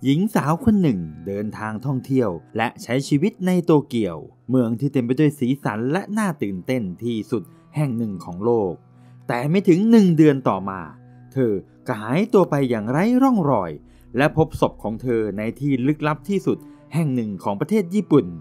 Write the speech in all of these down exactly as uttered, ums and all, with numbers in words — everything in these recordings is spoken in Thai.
หญิงสาวคนหนึ่งเดินทางท่องเที่ยวและใช้ชีวิตในโตเกียวเมืองที่เต็มไปด้วยสีสันและน่าตื่นเต้นที่สุดแห่งหนึ่งของโลกแต่ไม่ถึงหนึ่งเดือนต่อมาเธอก็หายตัวไปอย่างไร้ร่องรอยและพบศพของเธอในที่ลึกลับที่สุดแห่งหนึ่งของประเทศญี่ปุ่น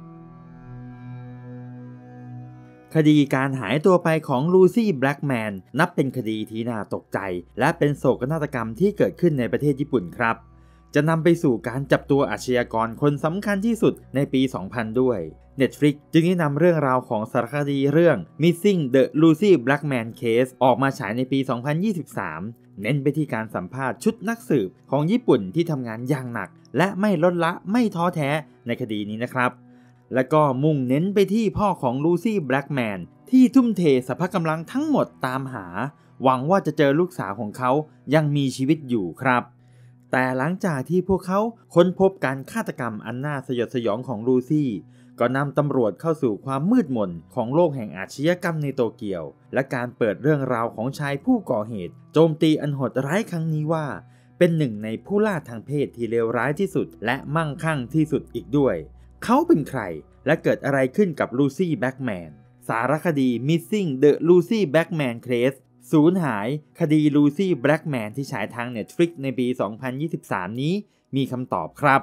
คดีการหายตัวไปของลูซี่แบล็กแมนนับเป็นคดีที่น่าตกใจและเป็นโศกนาฏกรรมที่เกิดขึ้นในประเทศญี่ปุ่นครับจะนำไปสู่การจับตัวอาชญากรคนสำคัญที่สุดในปี สองพัน ด้วย Netflix จึงได้นำเรื่องราวของสารคดีเรื่อง Missing the Lucy Blackman Case ออกมาฉายในปี สองพันยี่สิบสาม เน้นไปที่การสัมภาษณ์ชุดนักสืบของญี่ปุ่นที่ทำงานอย่างหนักและไม่ลดละไม่ท้อแท้ในคดีนี้นะครับและก็มุ่งเน้นไปที่พ่อของลูซี่แบล็กแมนที่ทุ่มเทสรรพกำลังทั้งหมดตามหาหวังว่าจะเจอลูกสาวของเขายังมีชีวิตอยู่ครับแต่หลังจากที่พวกเขาค้นพบการฆาตกรรมอันน่าสยดสยองของลูซี่ก็นำตำรวจเข้าสู่ความมืดมนของโลกแห่งอาชญากรรมในโตเกียวและการเปิดเรื่องราวของชายผู้ก่อเหตุโจมตีอันโหดร้ายครั้งนี้ว่าเป็นหนึ่งในผู้ล่าทางเพศที่เลวร้ายที่สุดและมั่งคั่งที่สุดอีกด้วยเขาเป็นใครและเกิดอะไรขึ้นกับลูซี่แบล็กแมนสารคดี Missing the Lucy Blackman Case สูญหายคดีลูซี่แบล็กแมนที่ฉายทาง Netflix ในปี สองพันยี่สิบสาม นี้มีคำตอบครับ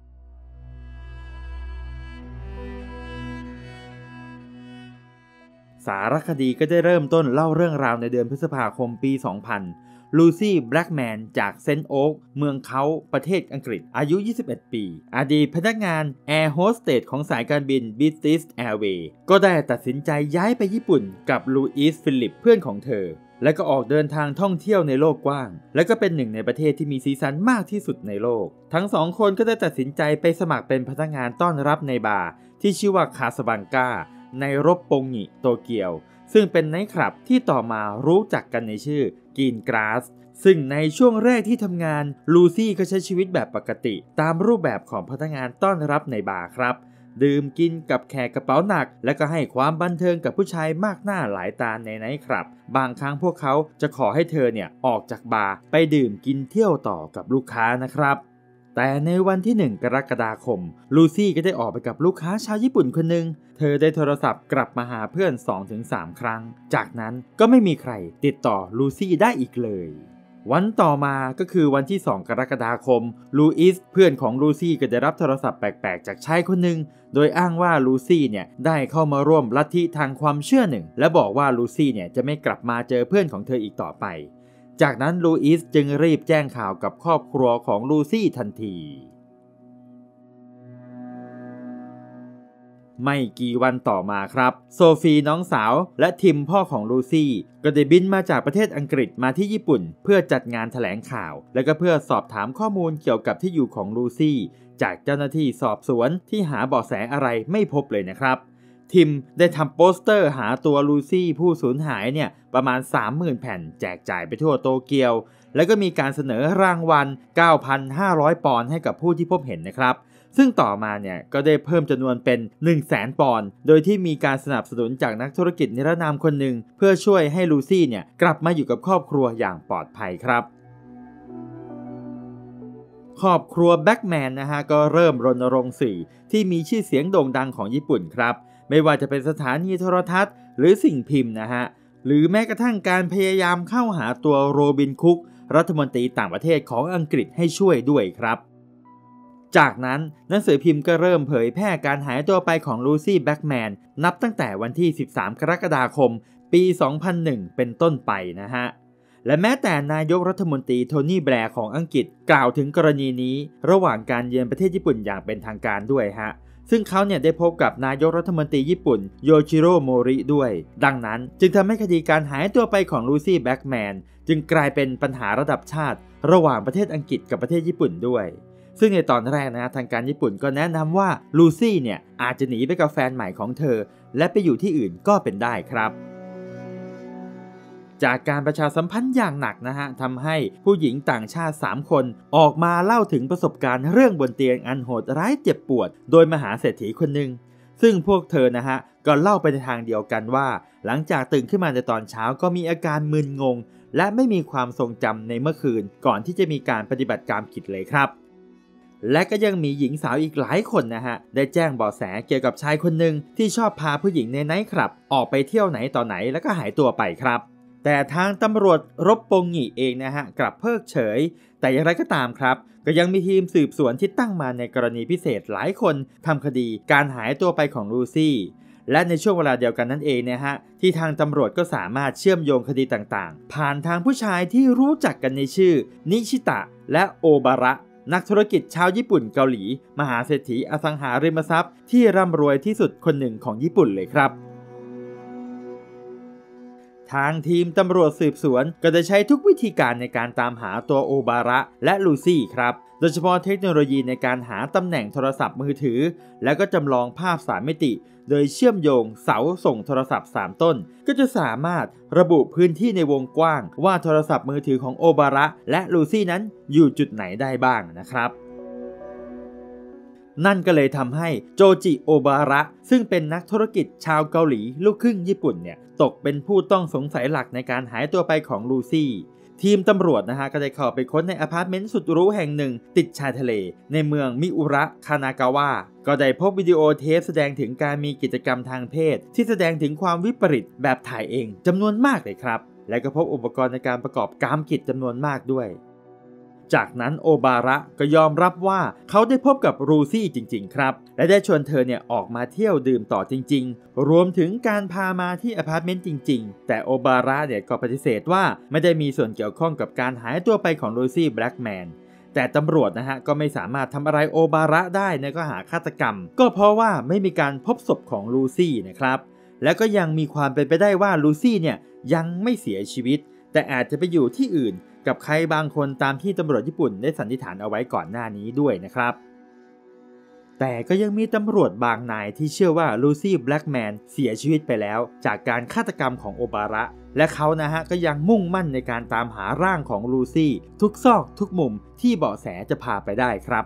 สารคดีก็ได้เริ่มต้นเล่าเรื่องราวในเดือนพฤษภาคมปี สองพัน ลูซี่แบล็กแมนจากเซนต์โอ๊กเมืองเขาประเทศอังกฤษอายุ ยี่สิบเอ็ด ปีอดีตพนักงานแอร์โฮสเตสของสายการบิน British Airways ก็ได้ตัดสินใจย้ายไปญี่ปุ่นกับลูอิส ฟิลิปเพื่อนของเธอและก็ออกเดินทางท่องเที่ยวในโลกกว้างและก็เป็นหนึ่งในประเทศที่มีสีสันมากที่สุดในโลกทั้งสองคนก็ได้ตัดสินใจไปสมัครเป็นพนักงานต้อนรับในบาร์ที่ชื่อว่าคาสบังกาในรบปงงิโตเกียวซึ่งเป็นไนท์คลับที่ต่อมารู้จักกันในชื่อกีนกราสซึ่งในช่วงแรกที่ทำงานลูซี่ก็ใช้ชีวิตแบบปกติตามรูปแบบของพนักงานต้อนรับในบาร์ครับดื่มกินกับแขกกระเป๋าหนักและก็ให้ความบันเทิงกับผู้ชายมากหน้าหลายตาในไนท์คลับบางครั้งพวกเขาจะขอให้เธอเนี่ยออกจากบาร์ไปดื่มกินเที่ยวต่อกับลูกค้านะครับแต่ในวันที่หนึ่งกรกฎาคมลูซี่ก็ได้ออกไปกับลูกค้าชาวญี่ปุ่นคนหนึ่งเธอได้โทรศัพท์กลับมาหาเพื่อน สองถึงสาม ครั้งจากนั้นก็ไม่มีใครติดต่อลูซี่ได้อีกเลยวันต่อมาก็คือวันที่สองกรกฎาคมลูอิสเพื่อนของลูซี่ก็ได้รับโทรศัพท์แปลกๆจากชายคนหนึ่งโดยอ้างว่าลูซี่เนี่ยได้เข้ามาร่วมลัทธิทางความเชื่อหนึ่งและบอกว่าลูซี่เนี่ยจะไม่กลับมาเจอเพื่อนของเธออีกต่อไปจากนั้นลูอิสจึงรีบแจ้งข่าวกับครอบครัวของลูซี่ทันทีไม่กี่วันต่อมาครับโซฟีน้องสาวและทิมพ่อของลูซี่ก็ได้บินมาจากประเทศอังกฤษมาที่ญี่ปุ่นเพื่อจัดงานแถลงข่าวและก็เพื่อสอบถามข้อมูลเกี่ยวกับที่อยู่ของลูซี่จากเจ้าหน้าที่สอบสวนที่หาเบาะแสอะไรไม่พบเลยนะครับทิมได้ทำโปสเตอร์หาตัวลูซี่ผู้สูญหายเนี่ยประมาณ สามหมื่น แผ่นแจกจ่ายไปทั่วโตเกียวแล้วก็มีการเสนอรางวัล เก้าพันห้าร้อย ปอนด์ให้กับผู้ที่พบเห็นนะครับซึ่งต่อมาเนี่ยก็ได้เพิ่มจำนวนเป็น หนึ่งแสน ปอนด์โดยที่มีการสนับสนุนจากนักธุรกิจนิรนามคนหนึ่งเพื่อช่วยให้ลูซี่เนี่ยกลับมาอยู่กับครอบครัวอย่างปลอดภัยครับครอบครัวแบล็กแมนนะฮะก็เริ่มรณรงค์สื่อที่มีชื่อเสียงโด่งดังของญี่ปุ่นครับไม่ว่าจะเป็นสถานีโทรทัศน์หรือสิ่งพิมพ์นะฮะหรือแม้กระทั่งการพยายามเข้าหาตัวโรบินคุกรัฐมนตรีต่างประเทศของอังกฤษให้ช่วยด้วยครับจากนั้นหนังสือพิมพ์ก็เริ่มเผยแพร่การหายตัวไปของลูซี่แบล็กแมนนับตั้งแต่วันที่สิบสามกรกฎาคมปี สองพันหนึ่ง เป็นต้นไปนะฮะและแม้แต่นายกรัฐมนตรีโทนี่แบร์ของอังกฤษกล่าวถึงกรณีนี้ระหว่างการเยือนประเทศญี่ปุ่นอย่างเป็นทางการด้วยฮะซึ่งเขาเนี่ยได้พบกับนายกรัฐมนตรีญี่ปุ่นโยชิโร่โมริด้วยดังนั้นจึงทำให้คดีการหายตัวไปของลูซี่แบล็กแมนจึงกลายเป็นปัญหาระดับชาติระหว่างประเทศอังกฤษกับประเทศญี่ปุ่นด้วยซึ่งในตอนแรกนะทางการญี่ปุ่นก็แนะนำว่าลูซี่เนี่ยอาจจะหนีไปกับแฟนใหม่ของเธอและไปอยู่ที่อื่นก็เป็นได้ครับจากการประชาสัมพันธ์อย่างหนักนะฮะทำให้ผู้หญิงต่างชาติสามคนออกมาเล่าถึงประสบการณ์เรื่องบนเตียงอันโหดร้ายเจ็บปวดโดยมหาเศรษฐีคนหนึ่งซึ่งพวกเธอนะฮะก็เล่าไปในทางเดียวกันว่าหลังจากตื่นขึ้นมาในตอนเช้าก็มีอาการมึนงงและไม่มีความทรงจำในเมื่อคืนก่อนที่จะมีการปฏิบัติการผิดเลยครับและก็ยังมีหญิงสาวอีกหลายคนนะฮะได้แจ้งเบาะแสเกี่ยวกับชายคนหนึ่งที่ชอบพาผู้หญิงในไนท์คลับออกไปเที่ยวไหนต่อไหนแล้วก็หายตัวไปครับแต่ทางตำรวจรบปงหงีเองนะฮะกลับเพิกเฉยแต่อย่างไรก็ตามครับก็ยังมีทีมสืบสวนที่ตั้งมาในกรณีพิเศษหลายคนทำคดีการหายตัวไปของลูซี่และในช่วงเวลาเดียวกันนั่นเองนะฮะที่ทางตำรวจก็สามารถเชื่อมโยงคดีต่างๆผ่านทางผู้ชายที่รู้จักกันในชื่อนิชิตะและโอบาระนักธุรกิจชาวญี่ปุ่นเกาหลีมหาเศรษฐีอสังหาริมทรัพย์ที่ร่ำรวยที่สุดคนหนึ่งของญี่ปุ่นเลยครับทางทีมตำรวจสืบสวนก็จะใช้ทุกวิธีการในการตามหาตัวโอบาระและลูซี่ครับโดยเฉพาะเทคโนโลยีในการหาตำแหน่งโทรศัพท์มือถือแล้วก็จำลองภาพสามมิติโดยเชื่อมโยงเสาส่งโทรศัพท์สามต้นก็จะสามารถระบุพื้นที่ในวงกว้างว่าโทรศัพท์มือถือของโอบาระและลูซี่นั้นอยู่จุดไหนได้บ้างนะครับนั่นก็เลยทำให้โจจิโอบาระซึ่งเป็นนักธุรกิจชาวเกาหลีลูกครึ่งญี่ปุ่นเนี่ยตกเป็นผู้ต้องสงสัยหลักในการหายตัวไปของลูซี่ทีมตำรวจนะฮะก็ได้เข้าไปค้นในอพาร์ตเมนต์สุดหรูแห่งหนึ่งติดชายทะเลในเมืองมิอุระคานากาวะก็ได้พบวิดีโอเทปแสดงถึงการมีกิจกรรมทางเพศที่แสดงถึงความวิปริตแบบถ่ายเองจำนวนมากเลยครับและก็พบอุปกรณ์ในการประกอบกามกิจจำนวนมากด้วยจากนั้นโอบาระก็ยอมรับว่าเขาได้พบกับลูซี่จริงๆครับและได้ชวนเธอเนี่ยออกมาเที่ยวดื่มต่อจริงๆรวมถึงการพามาที่อพาร์ตเมนต์จริงๆแต่โอบาระเนี่ยก็ปฏิเสธว่าไม่ได้มีส่วนเกี่ยวข้องกับการหายตัวไปของลูซี่แบล็กแมนแต่ตำรวจนะฮะก็ไม่สามารถทำอะไรโอบาระได้ในข้อหาฆาตกรรมก็เพราะว่าไม่มีการพบศพของลูซี่นะครับและก็ยังมีความเป็นไปได้ว่าลูซี่เนี่ยยังไม่เสียชีวิตแต่อาจจะไปอยู่ที่อื่นกับใครบางคนตามที่ตำรวจญี่ปุ่นได้สันนิษฐานเอาไว้ก่อนหน้านี้ด้วยนะครับแต่ก็ยังมีตำรวจบางนายที่เชื่อว่าลูซี่แบล็กแมนเสียชีวิตไปแล้วจากการฆาตกรรมของโอบาระและเขานะฮะก็ยังมุ่งมั่นในการตามหาร่างของลูซี่ทุกซอกทุกมุมที่เบาะแสจะพาไปได้ครับ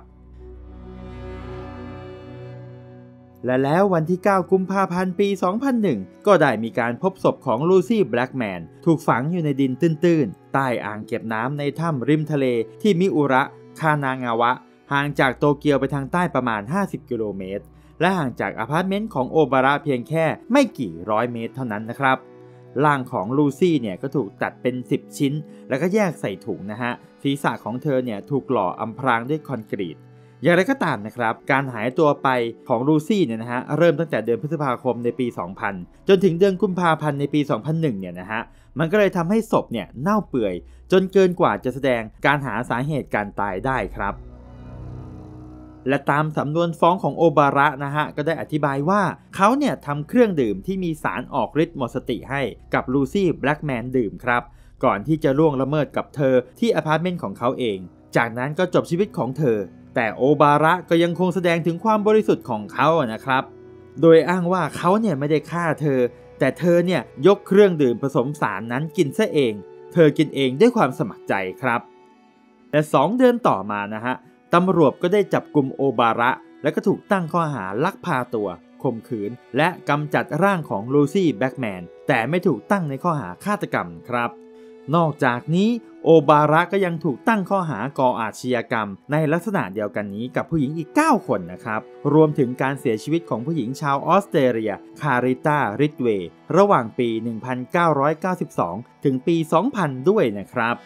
และแล้ววันที่เก้ากุมภาพันธ์ปีสองพันหนึ่งก็ได้มีการพบศพของลูซี่แบล็กแมนถูกฝังอยู่ในดินตื้นๆใต้อ่างเก็บน้ำในถ้ำริมทะเลที่มิอุระคานางาวะห่างจากโตเกียวไปทางใต้ประมาณห้าสิบกิโลเมตรและห่างจากอพาร์ตเมนต์ของโอบาระเพียงแค่ไม่กี่ร้อยเมตรเท่านั้นนะครับร่างของลูซี่เนี่ยก็ถูกตัดเป็นสิบชิ้นแล้วก็แยกใส่ถุงนะฮะศีรษะของเธอเนี่ยถูกหล่ออำพรางด้วยคอนกรีตอย่างไรก็ตามนะครับการหายตัวไปของลูซี่เนี่ยนะฮะเริ่มตั้งแต่เดือนพฤษภาคมในปี สองพัน จนถึงเดือนกุมภาพันธ์ในปี สองพันหนึ่ง เนี่ยนะฮะมันก็เลยทำให้ศพเนี่ยเน่าเปื่อยจนเกินกว่าจะแสดงการหาสาเหตุการตายได้ครับและตามสำนวนฟ้องของโอบาระนะฮะก็ได้อธิบายว่าเขาเนี่ยทำเครื่องดื่มที่มีสารออกฤทธิ์หมดสติให้กับลูซี่แบล็กแมนดื่มครับก่อนที่จะล่วงละเมิดกับเธอที่อพาร์ตเมนต์ของเขาเองจากนั้นก็จบชีวิตของเธอแต่โอบาระก็ยังคงแสดงถึงความบริสุทธิ์ของเขานะครับโดยอ้างว่าเขาเนี่ยไม่ได้ฆ่าเธอแต่เธอเนี่ยยกเครื่องดื่มผสมสารนั้นกินซะเองเธอกินเองด้วยความสมัครใจครับแต่สองเดือนต่อมานะฮะตำรวจก็ได้จับกุมโอบาระและก็ถูกตั้งข้อหาลักพาตัวข่มขืนและกำจัดร่างของลูซี่แบล็กแมนแต่ไม่ถูกตั้งในข้อหาฆาตกรรมครับนอกจากนี้โอบาระก็ยังถูกตั้งข้อหาก่ออาชญากรรมในลักษณะเดียวกันนี้กับผู้หญิงอีกเก้าคนนะครับรวมถึงการเสียชีวิตของผู้หญิงชาวออสเตรเลียคาริต้าริดเวย์ระหว่างปี หนึ่งพันเก้าร้อยเก้าสิบสอง ถึงปี สองพัน ด้วยนะครับ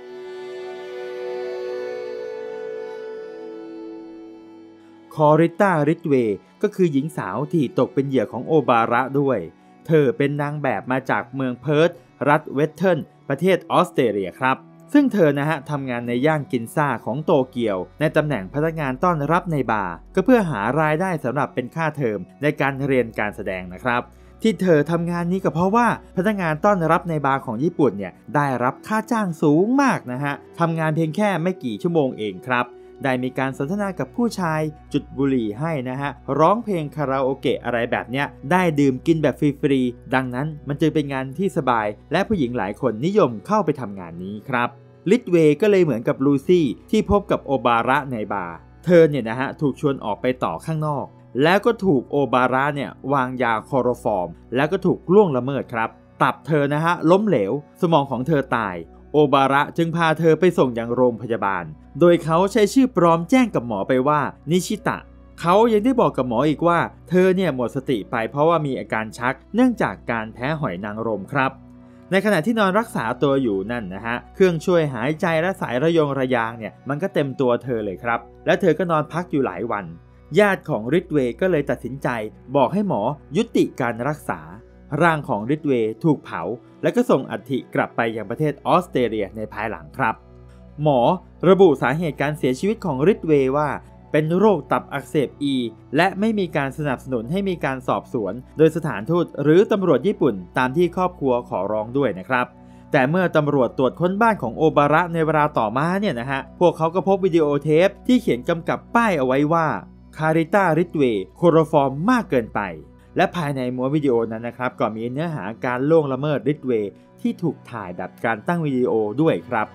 คอริต้าริดเวย์ก็คือหญิงสาวที่ตกเป็นเหยื่อของโอบาระด้วยเธอเป็นนางแบบมาจากเมืองเพิร์ธรัฐเวสเทิร์นประเทศออสเตรเลียครับซึ่งเธอนะฮะทำงานในย่านกินซ่าของโตเกียวในตำแหน่งพนักงานต้อนรับในบาร์ก็เพื่อหารายได้สำหรับเป็นค่าเทอมในการเรียนการแสดงนะครับที่เธอทำงานนี้ก็เพราะว่าพนักงานต้อนรับในบาร์ของญี่ปุ่นเนี่ยได้รับค่าจ้างสูงมากนะฮะทำงานเพียงแค่ไม่กี่ชั่วโมงเองครับได้มีการสนทนากับผู้ชายจุดบุหรี่ให้นะฮะร้องเพลงคาราโอเกะอะไรแบบเนี้ยได้ดื่มกินแบบฟรีๆดังนั้นมันจึงเป็นงานที่สบายและผู้หญิงหลายคนนิยมเข้าไปทำงานนี้ครับลิดเวย์ก็เลยเหมือนกับลูซี่ที่พบกับโอบาระในบาร์เธอเนี่ยนะฮะถูกชวนออกไปต่อข้างนอกแล้วก็ถูกโอบาระเนี่ยวางยาคลอโรฟอร์มแล้วก็ถูกล่วงละเมิดครับตับเธอนะฮะล้มเหลวสมองของเธอตายโโอบาระจึงพาเธอไปส่งยังโรงพยาบาลโดยเขาใช้ชื่อปลอมแจ้งกับหมอไปว่านิชิตะเขายังได้บอกกับหมออีกว่าเธอเนี่ยหมดสติไปเพราะว่ามีอาการชักเนื่องจากการแพ้หอยนางรมครับในขณะที่นอนรักษาตัวอยู่นั่นนะฮะเครื่องช่วยหายใจและสายระยงระยางเนี่ยมันก็เต็มตัวเธอเลยครับและเธอก็นอนพักอยู่หลายวันญาติของริดเวย์ก็เลยตัดสินใจบอกให้หมอยุติการรักษาร่างของริดเวย์ถูกเผาและก็ส่งอัฐิกลับไปยังประเทศออสเตรเลียในภายหลังครับหมอระบุสาเหตุการเสียชีวิตของริดเวย์ว่าเป็นโรคตับอักเสบ E และไม่มีการสนับสนุนให้มีการสอบสวนโดยสถานทูตหรือตำรวจญี่ปุ่นตามที่ครอบครัวขอร้องด้วยนะครับแต่เมื่อตำรวจตรวจค้นบ้านของโอบาระในเวลาต่อมาเนี่ยนะฮะพวกเขาก็พบวิดีโอเทปที่เขียนกำกับป้ายเอาไว้ว่าคาริต้าริดเวย์โคโรฟอร์มมากเกินไปและภายในม้วนวิดีโอนั้นนะครับก็มีเนื้อหาการล่วงละเมิดริดเวย์ที่ถูกถ่ายแบบการตั้งวิดีโอด้วยครับ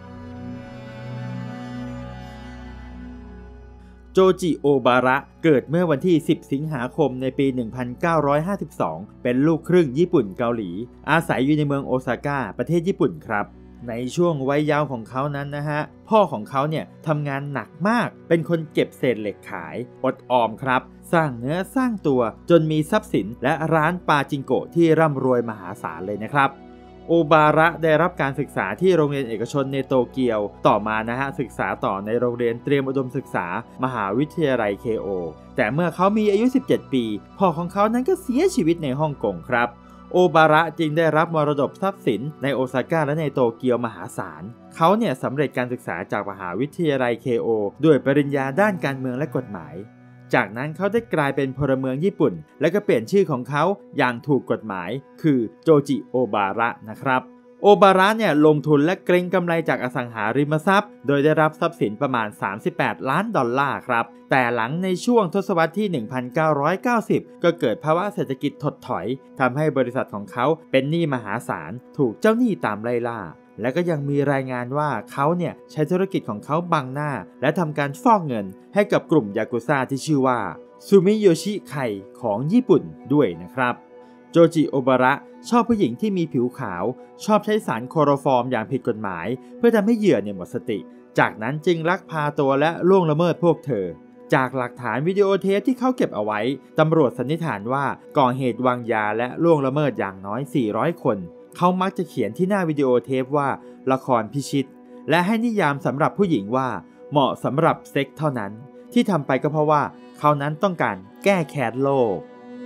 โจจิโอบาระเกิดเมื่อวันที่สิบสิงหาคมในปีหนึ่งพันเก้าร้อยห้าสิบสองเป็นลูกครึ่งญี่ปุ่นเกาหลีอาศัยอยู่ในเมืองโอซาก้าประเทศญี่ปุ่นครับในช่วงวัยเยาว์ของเขานั้นนะฮะพ่อของเขาเนี่ยทำงานหนักมากเป็นคนเก็บเศษเหล็กขายอดออมครับสร้างเนื้อสร้างตัวจนมีทรัพย์สินและร้านปาจิงโกะที่ร่ำรวยมหาศาลเลยนะครับโอบาระได้รับการศึกษาที่โรงเรียนเอกชนในโตเกียวต่อมานะฮะศึกษาต่อในโรงเรียนเตรียมอุดมศึกษามหาวิทยาลัยเคโอแต่เมื่อเขามีอายุสิบเจ็ดปีพ่อของเขานั้นก็เสียชีวิตในฮ่องกงครับโอบาระจึงได้รับมรดกทรัพย์สินในโอซาก้าและในโตเกียวมหาศาลเขาเนี่ยสำเร็จการศึกษาจากมหาวิทยาลัยเคโอด้วยปริญญาด้านการเมืองและกฎหมายจากนั้นเขาได้กลายเป็นพลเมืองญี่ปุ่นและก็เปลี่ยนชื่อของเขาอย่างถูกกฎหมายคือโจจิโอบาระนะครับโอบาระเนี่ยลงทุนและเก็งกำไรจากอสังหาริมทรัพย์โดยได้รับทรัพย์สินประมาณสามสิบแปดล้านดอลลาร์ครับแต่หลังในช่วงทศวรรษที่ หนึ่งพันเก้าร้อยเก้าสิบ ก็เกิดภาวะเศรษฐกิจถดถอยทำให้บริษัทของเขาเป็นหนี้มหาศาลถูกเจ้าหนี้ตามไล่ล่าและก็ยังมีรายงานว่าเขาเนี่ยใช้ธุรกิจของเขาบังหน้าและทำการฟอกเงินให้กับกลุ่มยากุซ่าที่ชื่อว่าซูมิโยชิไคของญี่ปุ่นด้วยนะครับโจจิโอบาระชอบผู้หญิงที่มีผิวขาวชอบใช้สารโคโรฟอร์มอย่างผิดกฎหมายเพื่อทำให้เหยื่อเนี่ยหมดสติจากนั้นจึงลักพาตัวและล่วงละเมิดพวกเธอจากหลักฐานวิดีโอเทปที่เขาเก็บเอาไว้ตำรวจสันนิษฐานว่าก่อเหตุวางยาและล่วงละเมิดอย่างน้อยสี่ร้อยคนเขามักจะเขียนที่หน้าวิดีโอเทปว่าละครพิชิตและให้นิยามสำหรับผู้หญิงว่าเหมาะสำหรับเซ็กเท่านั้นที่ทำไปก็เพราะว่าเขานั้นต้องการแก้แค้นโลก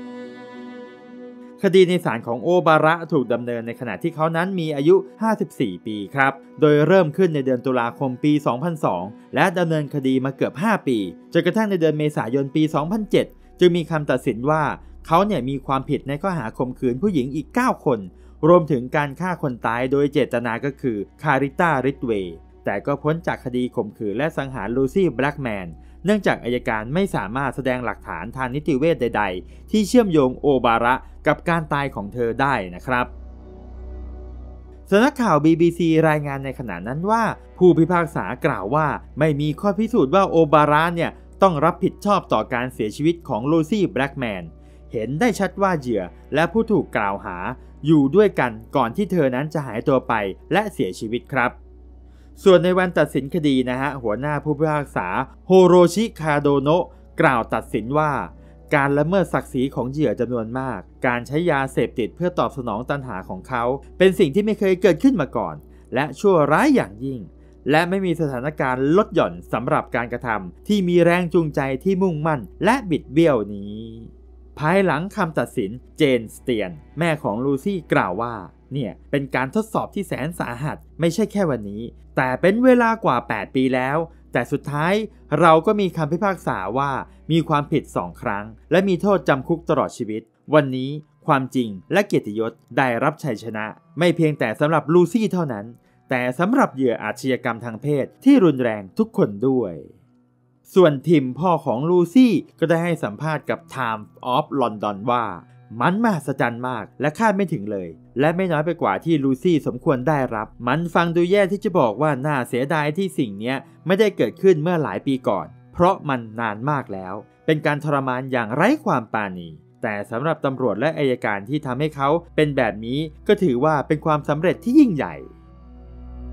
คดีในศาลของโอบาระถูกดำเนินในขณะที่เขานั้นมีอายุห้าสิบสี่ปีครับโดยเริ่มขึ้นในเดือนตุลาคมปีสองพันสองและดำเนินคดีมาเกือบห้าปีจนกระทั่งในเดือนเมษายนปีสองพันเจ็ดจึงมีคำตัดสินว่าเขาเนี่ยมีความผิดในข้อหาข่มขืนผู้หญิงอีกเก้าคนรวมถึงการฆ่าคนตายโดยเจตนาก็คือคาริต้าริดเวย์แต่ก็พ้นจากคดีข่มขืนและสังหารลูซี่แบล็กแมนเนื่องจากอัยการไม่สามารถแสดงหลักฐานทางนิติเวชใดๆที่เชื่อมโยงโอบาระกับการตายของเธอได้นะครับสำนักข่าว บี บี ซี รายงานในขณะนั้นว่าผู้พิพากษากล่าวว่าไม่มีข้อพิสูจน์ว่าโอบาระเนี่ยต้องรับผิดชอบต่อการเสียชีวิตของลูซี่แบล็กแมนเห็นได้ชัดว่าเหยื่อและผู้ถูกกล่าวหาอยู่ด้วยกันก่อนที่เธอนั้นจะหายตัวไปและเสียชีวิตครับส่วนในวันตัดสินคดีนะฮะหัวหน้าผู้พิพากษาโฮโรชิคาโดโนะกล่าวตัดสินว่าการละเมิดศักดิ์ศรีของเหยื่อจำนวนมากการใช้ยาเสพติดเพื่อตอบสนองตัณหาของเขาเป็นสิ่งที่ไม่เคยเกิดขึ้นมาก่อนและชั่วร้ายอย่างยิ่งและไม่มีสถานการณ์ลดหย่อนสำหรับการกระทำที่มีแรงจูงใจที่มุ่งมั่นและบิดเบี้ยวนี้ภายหลังคำตัดสินเจนสเตียนแม่ของลูซี่กล่าวว่าเนี่ยเป็นการทดสอบที่แสนสาหัสไม่ใช่แค่วันนี้แต่เป็นเวลากว่าแปดปีแล้วแต่สุดท้ายเราก็มีคำพิพากษาว่ามีความผิดสองครั้งและมีโทษจำคุกตลอดชีวิตวันนี้ความจริงและเกียรติยศได้รับชัยชนะไม่เพียงแต่สำหรับลูซี่เท่านั้นแต่สำหรับเหยื่ออาชญากรรมทางเพศที่รุนแรงทุกคนด้วยส่วนทิมพ่อของลูซี่ก็ได้ให้สัมภาษณ์กับ Times of London ว่ามันมหัศจรรย์มากและคาดไม่ถึงเลยและไม่น้อยไปกว่าที่ลูซี่สมควรได้รับมันฟังดูแย่ที่จะบอกว่าน่าเสียดายที่สิ่งนี้ไม่ได้เกิดขึ้นเมื่อหลายปีก่อนเพราะมันนานมากแล้วเป็นการทรมานอย่างไร้ความปราณีแต่สำหรับตำรวจและอัยการที่ทำให้เขาเป็นแบบนี้ก็ถือว่าเป็นความสำเร็จที่ยิ่งใหญ่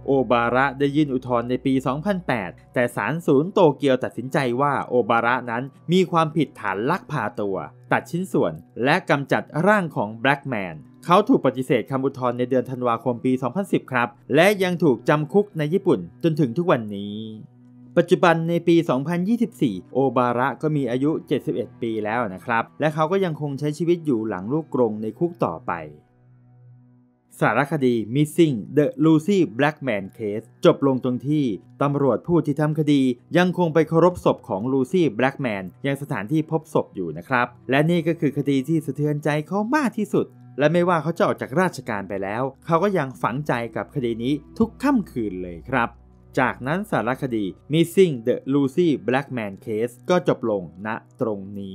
โอบาระได้ยื่นอุทธรณ์ในปี สองพันแปด แต่ศาลศูนย์โตเกียวตัดสินใจว่าโอบาระนั้นมีความผิดฐานลักพาตัวตัดชิ้นส่วนและกำจัดร่างของแบล็กแมนเขาถูกปฏิเสธคำอุทธรณ์ในเดือนธันวาคมปี สองพันสิบ ครับและยังถูกจำคุกในญี่ปุ่นจนถึงทุกวันนี้ปัจจุบันในปี สองพันยี่สิบสี่ โอบาระก็มีอายุ เจ็ดสิบเอ็ด ปีแล้วนะครับและเขาก็ยังคงใช้ชีวิตอยู่หลังลูกกรงในคุกต่อไปสารคดี Missing the Lucy Blackman Case จบลงตรงที่ตำรวจผู้ที่ทำคดียังคงไปเคารพศพของ Lucy Blackman ยังสถานที่พบศพอยู่นะครับและนี่ก็คือคดีที่สะเทือนใจเขามากที่สุดและไม่ว่าเขาจะออกจากราชการไปแล้วเขาก็ยังฝังใจกับคดีนี้ทุกค่ำคืนเลยครับจากนั้นสารคดี Missing the Lucy Blackman Case ก็จบลงณตรงนี้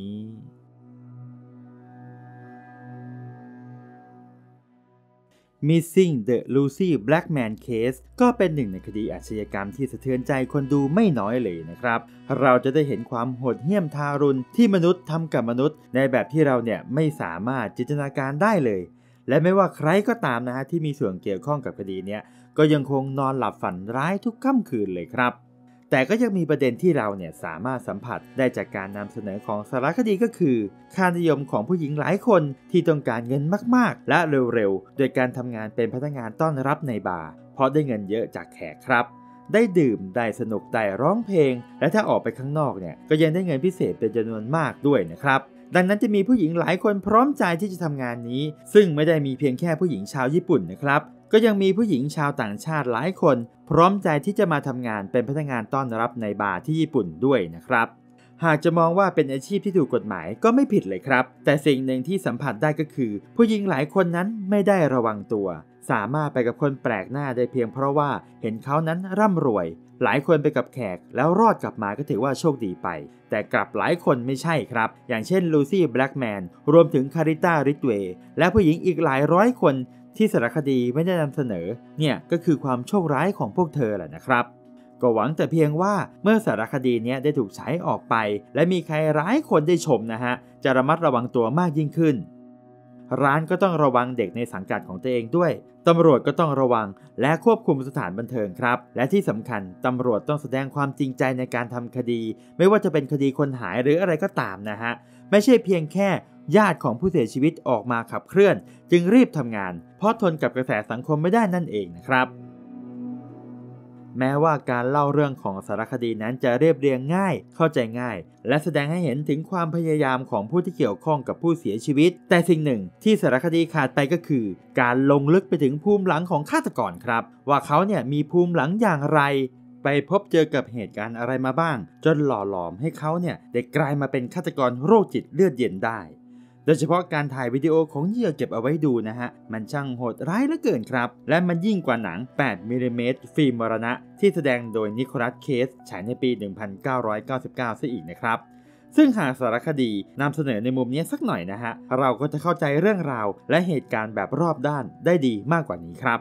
Missing the Lucy Blackman Case ก็เป็นหนึ่งในคดีอาชญากรรมที่สะเทือนใจคนดูไม่น้อยเลยนะครับเราจะได้เห็นความโหดเหี้ยมทารุณที่มนุษย์ทำกับมนุษย์ในแบบที่เราเนี่ยไม่สามารถจินตนาการได้เลยและไม่ว่าใครก็ตามนะฮะที่มีส่วนเกี่ยวข้องกับคดีนี้ก็ยังคงนอนหลับฝันร้ายทุกค่ำคืนเลยครับแต่ก็ยังมีประเด็นที่เราเนี่ยสามารถสัมผัสได้จากการนำเสนอของสารคดีก็คือค่านิยมของผู้หญิงหลายคนที่ต้องการเงินมากๆและเร็วๆโดยการทำงานเป็นพนักงานต้อนรับในบาร์เพราะได้เงินเยอะจากแขกครับได้ดื่มได้สนุกได้ร้องเพลงและถ้าออกไปข้างนอกเนี่ยก็ยังได้เงินพิเศษเป็นจำนวนมากด้วยนะครับดังนั้นจะมีผู้หญิงหลายคนพร้อมใจที่จะทำงานนี้ซึ่งไม่ได้มีเพียงแค่ผู้หญิงชาวญี่ปุ่นนะครับก็ยังมีผู้หญิงชาวต่างชาติหลายคนพร้อมใจที่จะมาทำงานเป็นพนักงานต้อนรับในบาร์ที่ญี่ปุ่นด้วยนะครับหากจะมองว่าเป็นอาชีพที่ถูกกฎหมายก็ไม่ผิดเลยครับแต่สิ่งหนึ่งที่สัมผัสได้ก็คือผู้หญิงหลายคนนั้นไม่ได้ระวังตัวสามารถไปกับคนแปลกหน้าได้เพียงเพราะว่าเห็นเขานั้นร่ำรวยหลายคนไปกับแขกแล้วรอดกลับมาก็ถือว่าโชคดีไปแต่กลับหลายคนไม่ใช่ครับอย่างเช่นลูซี่แบล็กแมนรวมถึงคาริต้าริทเวย์และผู้หญิงอีกหลายร้อยคนที่สารคดีไม่ได้นำเสนอเนี่ยก็คือความโชคร้ายของพวกเธอแหละนะครับก็หวังแต่เพียงว่าเมื่อสารคดีนี้ได้ถูกฉายออกไปและมีใครหลายคนได้ชมนะฮะจะระมัดระวังตัวมากยิ่งขึ้นร้านก็ต้องระวังเด็กในสังกัดของตัวเองด้วยตำรวจก็ต้องระวังและควบคุมสถานบันเทิงครับและที่สำคัญตำรวจต้องแสดงความจริงใจในการทำคดีไม่ว่าจะเป็นคดีคนหายหรืออะไรก็ตามนะฮะไม่ใช่เพียงแค่ญาติของผู้เสียชีวิตออกมาขับเคลื่อนจึงรีบทำงานเพราะทนกับกระแสสังคมไม่ได้นั่นเองนะครับแม้ว่าการเล่าเรื่องของสารคดีนั้นจะเรียบเรียงง่ายเข้าใจง่ายและแสดงให้เห็นถึงความพยายามของผู้ที่เกี่ยวข้องกับผู้เสียชีวิตแต่สิ่งหนึ่งที่สารคดีขาดไปก็คือการลงลึกไปถึงภูมิหลังของฆาตกรครับว่าเขาเนี่ยมีภูมิหลังอย่างไรไปพบเจอกับเหตุการณ์อะไรมาบ้างจนหล่อหลอมให้เขาเนี่ยได้กลายมาเป็นฆาตกรโรคจิตเลือดเย็นได้โดยเฉพาะการถ่ายวิดีโอของเหยื่อเก็บเอาไว้ดูนะฮะมันช่างโหดร้ายเหลือเกินครับและมันยิ่งกว่าหนังแปดมิลลิเมตรฟิล์มมรณะที่แสดงโดยนิโคลัสเคสฉายในปีหนึ่งพันเก้าร้อยเก้าสิบเก้าซะอีกนะครับซึ่งหากสารคดีนำเสนอในมุมนี้สักหน่อยนะฮะเราก็จะเข้าใจเรื่องราวและเหตุการณ์แบบรอบด้านได้ดีมากกว่านี้ครับ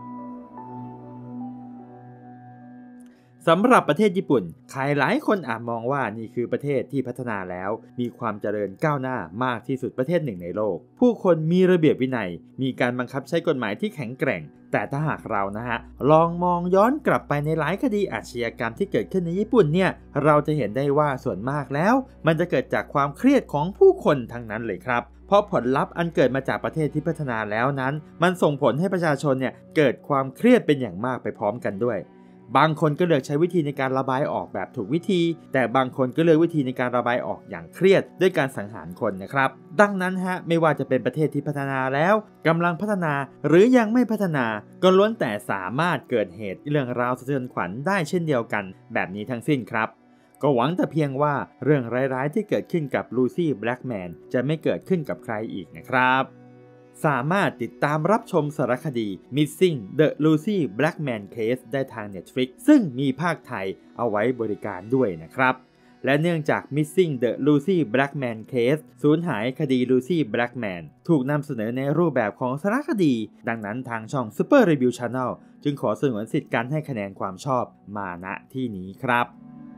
สำหรับประเทศญี่ปุ่นใครหลายคนอาจมองว่านี่คือประเทศที่พัฒนาแล้วมีความเจริญก้าวหน้ามากที่สุดประเทศหนึ่งในโลกผู้คนมีระเบียบวินัยมีการบังคับใช้กฎหมายที่แข็งแกร่งแต่ถ้าหากเรานะฮะลองมองย้อนกลับไปในหลายคดีอาชญากรรมที่เกิดขึ้นในญี่ปุ่นเนี่ยเราจะเห็นได้ว่าส่วนมากแล้วมันจะเกิดจากความเครียดของผู้คนทั้งนั้นเลยครับเพราะผลลัพธ์อันเกิดมาจากประเทศที่พัฒนาแล้วนั้นมันส่งผลให้ประชาชนเนี่ยเกิดความเครียดเป็นอย่างมากไปพร้อมกันด้วยบางคนก็เลือกใช้วิธีในการระบายออกแบบถูกวิธีแต่บางคนก็เลือกวิธีในการระบายออกอย่างเครียดด้วยการสังหารคนนะครับดังนั้นฮะไม่ว่าจะเป็นประเทศที่พัฒนาแล้วกำลังพัฒนาหรือยังไม่พัฒนาก็ล้วนแต่สามารถเกิดเหตุเรื่องราวสะเทือนขวัญได้เช่นเดียวกันแบบนี้ทั้งสิ้นครับก็หวังแต่เพียงว่าเรื่องร้ายๆที่เกิดขึ้นกับลูซี่แบล็กแมนจะไม่เกิดขึ้นกับใครอีกนะครับสามารถติดตามรับชมสารคดี Missing the Lucy Blackman Case ได้ทาง Netflix ซึ่งมีภาคไทยเอาไว้บริการด้วยนะครับและเนื่องจาก Missing the Lucy Blackman Case สูญหายคดี Lucy Blackman ถูกนำเสนอในรูปแบบของสารคดีดังนั้นทางช่อง Super Review Channel จึงขอสงวนสิทธิ์การให้คะแนนความชอบมาณที่นี้ครับ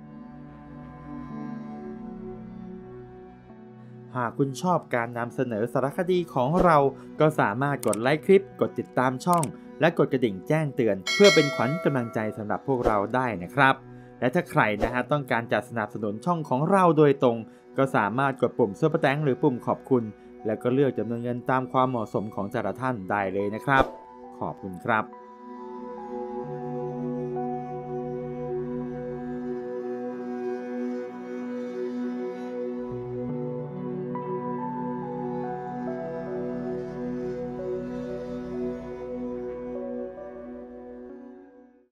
หากคุณชอบการนำเสนอสารคดีของเราก็สามารถกดไลค์คลิปกดติดตามช่องและกดกระดิ่งแจ้งเตือนเพื่อเป็นขวัญกำลังใจสำหรับพวกเราได้นะครับและถ้าใครนะฮะต้องการจะสนับสนุนช่องของเราโดยตรงก็สามารถกดปุ่มซุปเปอร์แตงหรือปุ่มขอบคุณแล้วก็เลือกจำนวนเงินตามความเหมาะสมของแต่ละท่านได้เลยนะครับขอบคุณครับ